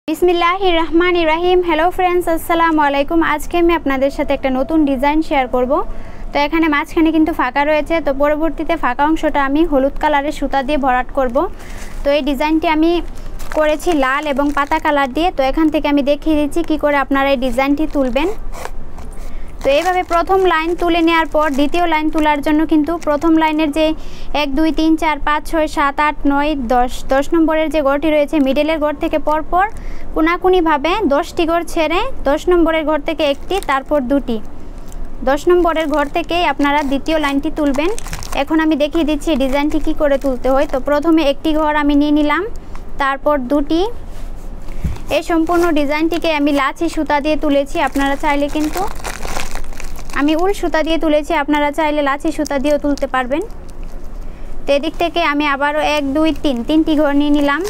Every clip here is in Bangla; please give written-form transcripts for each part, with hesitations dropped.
বিসমিল্লাহির রহমানির রহিম। হ্যালো ফ্রেন্ডস, আসসালামু আলাইকুম। আজকে আমি আপনাদের সাথে একটা নতুন ডিজাইন শেয়ার করব। তো এখানে মাঝখানে কিন্তু ফাঁকা রয়েছে, তো পরবর্তীতে ফাঁকা অংশটা আমি হলুদ কালারের সুতা দিয়ে ভরাট করব। তো এই ডিজাইনটি আমি করেছি লাল এবং পাতা কালার দিয়ে। তো এখান থেকে আমি দেখিয়ে দিচ্ছি কি করে আপনারা এই ডিজাইনটি তুলবেন। তো এইভাবে প্রথম লাইন তুলে নেওয়ার পর দ্বিতীয় লাইন তোলার জন্য কিন্তু প্রথম লাইনের যে 1 2 3 4 5 6 7 8 9 10 নম্বরের যে ঘরটি রয়েছে মিডলের ঘর থেকে পরপর কোনাকুনিভাবে 10টি ঘর ছেড়ে 10 নম্বরের ঘর থেকে একটি, তারপর দুটি, 10 নম্বরের ঘর থেকেই আপনারা দ্বিতীয় লাইনটি তুলবেন। এখন আমি দেখিয়ে দিচ্ছি ডিজাইনটি কি করে তুলতে হয়। তো প্রথমে একটি ঘর আমি নিয়ে নিলাম, তারপর দুটি। এই সম্পূর্ণ ডিজাইনটিকে আমি লাচি সুতা দিয়ে তুলেছি। আপনারা চাইলে কিন্তু আমি উল সুতা দিয়ে তুলেছি, আপনারা চাইলে লাচি সুতা দিয়েও তুলতে পারবেন। তো এদিক থেকে আমি আবারও 1 2 3 তিনটি ঘর নিয়ে নিলাম,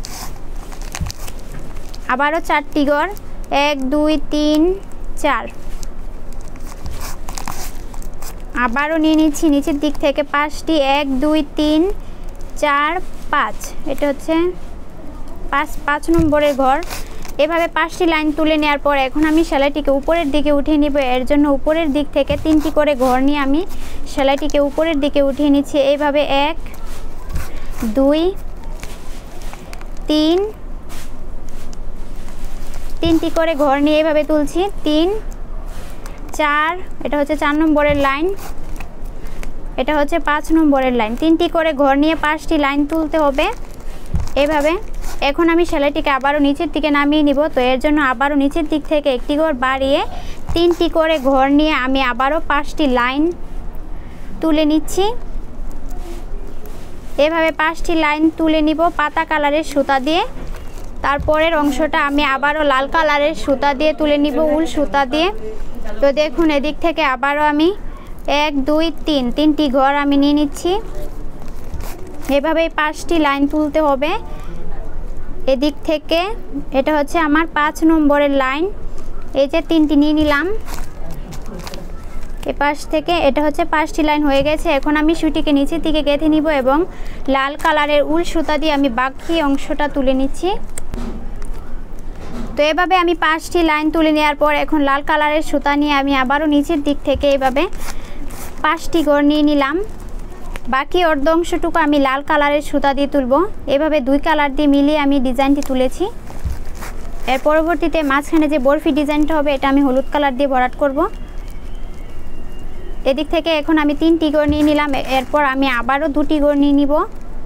আবারও 4টি ঘর 1 2 3 4, আবারও নিয়ে নিচ্ছি নিচের দিক থেকে 5টি 1 2 3 4 5, এটা হচ্ছে 5 নম্বরের ঘর। এভাবে 5টি লাইন তুলে নেওয়ার পর এখন আমি সেলাইটিকে উপরের দিকে উঠিয়ে নিব। এর জন্য উপরের দিক থেকে 3টি করে ঘর নিয়ে আমি সেলাইটিকে উপরের দিকে উঠিয়ে নিচ্ছি। এইভাবে 1 2 3 তিনটি করে ঘর নিয়ে এইভাবে তুলছি। 3 4, এটা হচ্ছে 4 নম্বরের লাইন, এটা হচ্ছে 5 নম্বরের লাইন। 3টি করে ঘর নিয়ে 5টি লাইন তুলতে হবে এভাবে। এখন আমি সেলাইটিকে আবারও নিচের দিকে নামিয়ে নিব। তো এর জন্য আবারও নিচের দিক থেকে একটি ঘর বাড়িয়ে 3টি করে ঘর নিয়ে আমি আবারও 5টি লাইন তুলে নিচ্ছি। এভাবে 5টি লাইন তুলে নিব পাতা কালারের সুতা দিয়ে। তারপরের অংশটা আমি আবারও লাল কালারের সুতা দিয়ে তুলে নিব, উল সুতা দিয়ে। তো দেখুন এদিক থেকে আবারও আমি 1 2 3 তিনটি ঘর আমি নিয়ে নিচ্ছি। এভাবেই 5টি লাইন তুলতে হবে এদিক থেকে। এটা হচ্ছে আমার 5 নম্বরের লাইন, এই যে 3টি নিয়ে নিলাম এ পাশ থেকে। এটা হচ্ছে 5টি লাইন হয়ে গেছে। এখন আমি সুটিকে নিচের দিকে গেঁথে নিব এবং লাল কালারের উল সুতা দিয়ে আমি বাকি অংশটা তুলে নিচ্ছি। তো এভাবে আমি 5টি লাইন তুলে নেওয়ার পর এখন লাল কালারের সুতা নিয়ে আমি আবারও নিচের দিক থেকে এইভাবে 5টি ঘর নিয়ে নিলাম। বাকি অর্ধ অংশটুকু আমি লাল কালারের সুতা দিয়ে তুলব। এভাবে 2 কালার দিয়ে মিলিয়ে আমি ডিজাইনটি তুলেছি। এর পরবর্তীতে মাঝখানে যে বরফি ডিজাইনটা হবে এটা আমি হলুদ কালার দিয়ে ভরাট করব। এদিক থেকে এখন আমি 3টি ঘর নিয়ে নিলাম। এরপর আমি আবারও 2টি ঘর নিয়ে নিব,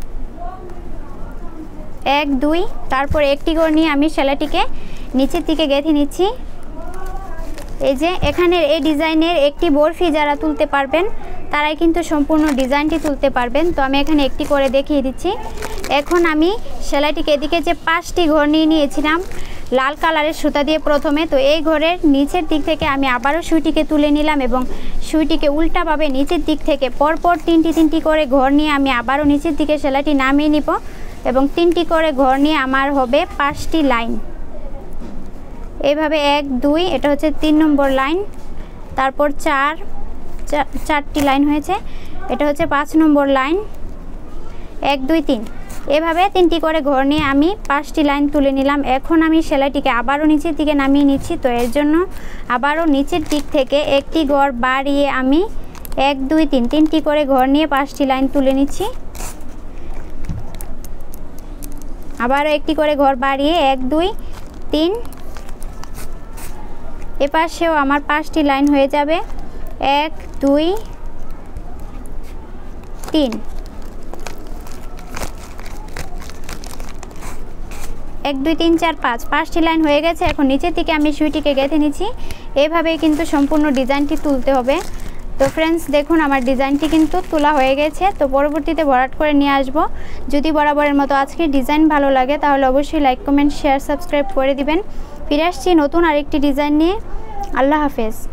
1 2, তারপর একটি ঘর নিয়ে আমি সেলাইটিকে নিচের দিকে গেঁথে নিচ্ছি। এই যে এখানে এই ডিজাইনের একটি বরফি যারা তুলতে পারবেন তারাই কিন্তু সম্পূর্ণ ডিজাইনটি তুলতে পারবেন। তো আমি এখানে একটি করে দেখিয়ে দিচ্ছি। এখন আমি সেলাইটিকে এদিকে যে 5টি ঘর নিয়ে নিয়েছিলাম লাল কালারের সুতা দিয়ে প্রথমে, তো এই ঘরের নিচের দিক থেকে আমি আবারও সুইটিকে তুলে নিলাম এবং সুইটিকে উল্টাভাবে নিচের দিক থেকে পরপর 3টি করে ঘর নিয়ে আমি আবারও নিচের দিকে সেলাইটি নামিয়ে নিব এবং 3টি করে ঘর নিয়ে আমার হবে 5টি লাইন। এইভাবে 1 2, এটা হচ্ছে 3 নম্বর লাইন, তারপর 4টি লাইন হয়েছে, এটা হচ্ছে 5 নম্বর লাইন, 1 2 3, এভাবে 3টি করে ঘর নিয়ে আমি 5টি লাইন তুলে নিলাম। এখন আমি সেলাইটিকে আবারও নিচের দিকে নামিয়ে নিচ্ছি। তো এর জন্য আবারও নিচের দিক থেকে একটি ঘর বাড়িয়ে আমি 1 2 3 তিনটি করে ঘর নিয়ে 5টি লাইন তুলে নিচ্ছি। আবারও একটি করে ঘর বাড়িয়ে 1 2 3, এপাশেও আমার 5টি লাইন হয়ে যাবে 1 2 3, 1 2 3 4 5, 5টি লাইন হয়ে গেছে। এখন নিচের দিকে আমি সুইটিকে গেঁথে নিচ্ছি। এইভাবেই কিন্তু সম্পূর্ণ ডিজাইনটি তুলতে হবে। তো ফ্রেন্ডস দেখুন আমার ডিজাইনটি কিন্তু তোলা হয়ে গেছে। তো পরবর্তীতে ভরাট করে নিয়ে আসব। যদি বরাবরের মতো আজকের ডিজাইন ভালো লাগে তাহলে অবশ্যই লাইক কমেন্ট শেয়ার সাবস্ক্রাইব করে দিবেন। ফিরে আসছি নতুন আরেকটি ডিজাইন নিয়ে। আল্লাহ হাফেজ।